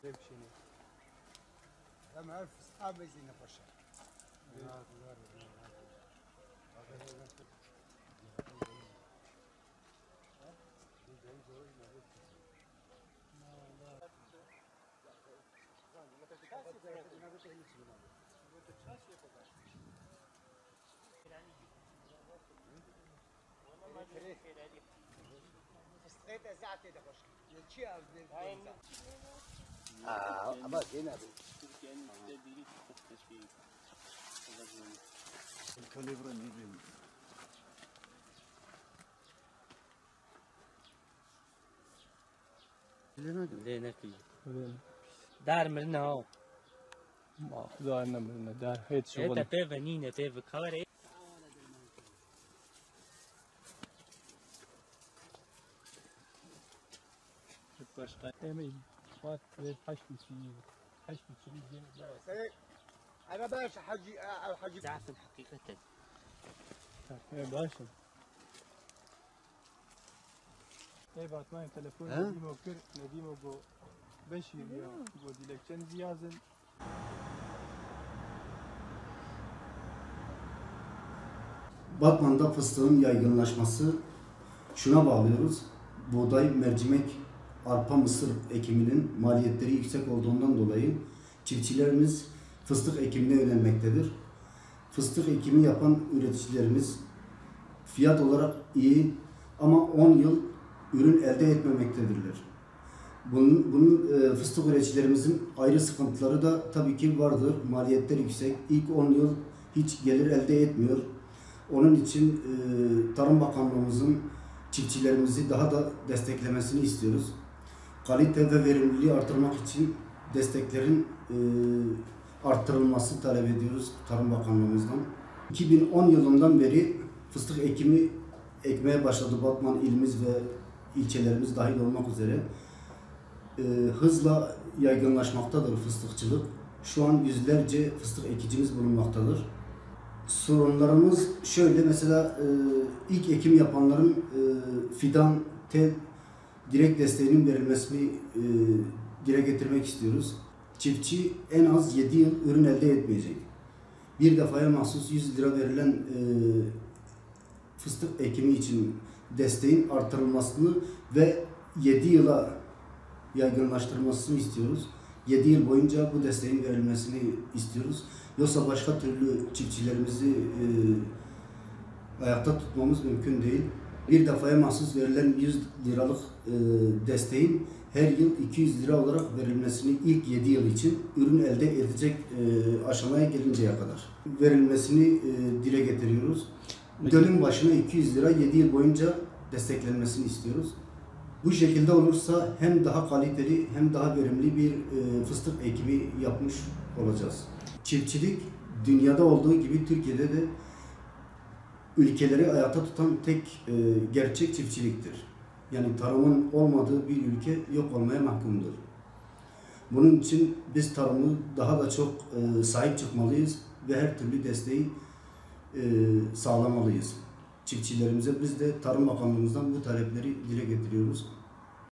هم عارف اصحابي زي نفشة ama gene الكاليبر نيجي لينا في دار مرنا هو ما دارنا من دار هيت شغل انت تيفا نينا تيفا خبر ايه başka emeği var ve حش مسؤولية انا باشا حجي تعرف حقيقة ايه باشا ايه بعد ما تلفون نديم وبو بشير يا بو ديلكشن زيازن Batman'da fıstığın yaygınlaşması şuna bağlıyoruz. Buğday, mercimek, arpa, mısır ekiminin maliyetleri yüksek olduğundan dolayı çiftçilerimiz fıstık ekimine yönelmektedir. Fıstık ekimi yapan üreticilerimiz fiyat olarak iyi ama 10 yıl ürün elde etmemektedirler. Bunun fıstık üreticilerimizin ayrı sıkıntıları da tabii ki vardır. Maliyetler yüksek. İlk 10 yıl hiç gelir elde etmiyor. Onun için Tarım Bakanlığımızın çiftçilerimizi daha da desteklemesini istiyoruz. Kalite ve verimliliği artırmak için desteklerin arttırılması talep ediyoruz Tarım Bakanlığımızdan. 2010 yılından beri fıstık ekimi ekmeye başladı Batman ilimiz ve ilçelerimiz dahil olmak üzere. Hızla yaygınlaşmaktadır fıstıkçılık. Şu an yüzlerce fıstık ekicimiz bulunmaktadır. Sorunlarımız şöyle, mesela ilk ekim yapanların fidan, tel, direkt desteğinin verilmesini dile getirmek istiyoruz. Çiftçi en az 7 yıl ürün elde etmeyecek. Bir defaya mahsus 100 lira verilen fıstık ekimi için desteğin artırılmasını ve 7 yıla yaygınlaştırılmasını istiyoruz. 7 yıl boyunca bu desteğin verilmesini istiyoruz. Yoksa başka türlü çiftçilerimizi ayakta tutmamız mümkün değil. Bir defaya mahsus verilen 100 liralık desteğin her yıl 200 lira olarak verilmesini ilk 7 yıl için ürün elde edecek aşamaya gelinceye kadar verilmesini dile getiriyoruz. Dönüm başına 200 lira 7 yıl boyunca desteklenmesini istiyoruz. Bu şekilde olursa hem daha kaliteli hem daha verimli bir fıstık ekimi yapmış olacağız. Çiftçilik dünyada olduğu gibi Türkiye'de de ülkeleri ayakta tutan tek gerçek çiftçiliktir. Yani tarımın olmadığı bir ülke yok olmaya mahkumdur. Bunun için biz tarımı daha da çok sahip çıkmalıyız ve her türlü desteği sağlamalıyız. Çiftçilerimize biz de Tarım Bakanlığımızdan bu talepleri dile getiriyoruz.